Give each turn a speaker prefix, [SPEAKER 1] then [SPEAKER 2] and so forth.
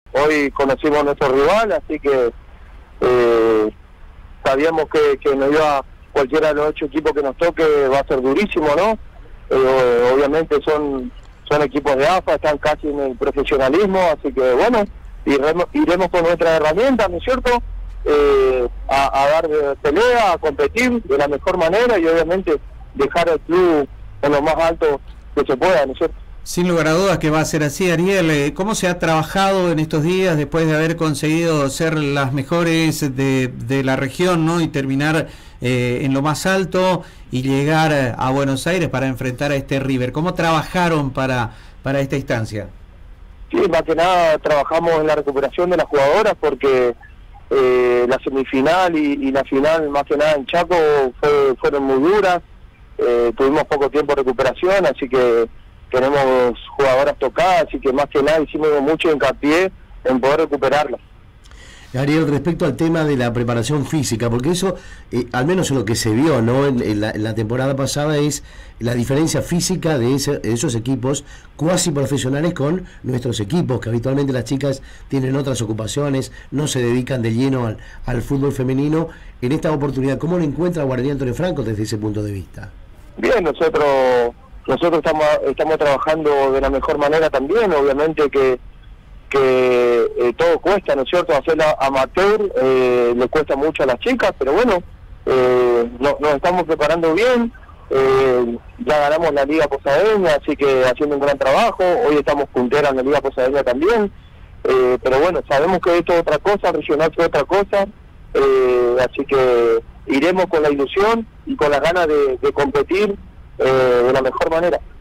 [SPEAKER 1] Hoy conocimos a nuestro rival, así que sabíamos que nos iba, cualquiera de los 8 equipos que nos toque va a ser durísimo, ¿no? Obviamente son equipos de AFA, están casi en el profesionalismo, así que bueno, iremos con nuestras herramientas, ¿no es cierto? A dar pelea, a competir de la mejor manera y obviamente dejar al club en lo más alto que se pueda, ¿no es cierto?
[SPEAKER 2] Sin lugar a dudas que va a ser así, Ariel. ¿Cómo se ha trabajado en estos días después de haber conseguido ser las mejores de la región, ¿no? Y terminar en lo más alto y llegar a Buenos Aires para enfrentar a este River? ¿Cómo trabajaron para esta instancia?
[SPEAKER 1] Sí, más que nada trabajamos en la recuperación de las jugadoras porque la semifinal y la final, más que nada en Chaco, fueron muy duras. Tuvimos poco tiempo de recuperación, así que tenemos jugadoras tocadas, así que más que nada hicimos mucho hincapié en poder recuperarlas.
[SPEAKER 3] Ariel, respecto al tema de la preparación física, porque eso, al menos en lo que se vio, ¿no? en la temporada pasada, es la diferencia física de esos equipos cuasi profesionales con nuestros equipos, que habitualmente las chicas tienen otras ocupaciones, no se dedican de lleno al fútbol femenino. En esta oportunidad, ¿cómo lo encuentra Guardián Antonio Franco desde ese punto de vista?
[SPEAKER 1] Bien, nosotros estamos trabajando de la mejor manera también, obviamente que todo cuesta, ¿no es cierto? Hacerla amateur le cuesta mucho a las chicas, pero bueno, nos estamos preparando bien, ya ganamos la Liga Posadeña, así que haciendo un gran trabajo, hoy estamos punteras en la Liga Posadeña también, pero bueno, sabemos que esto es otra cosa, regional es otra cosa, así que iremos con la ilusión y con las ganas de competir de la mejor manera.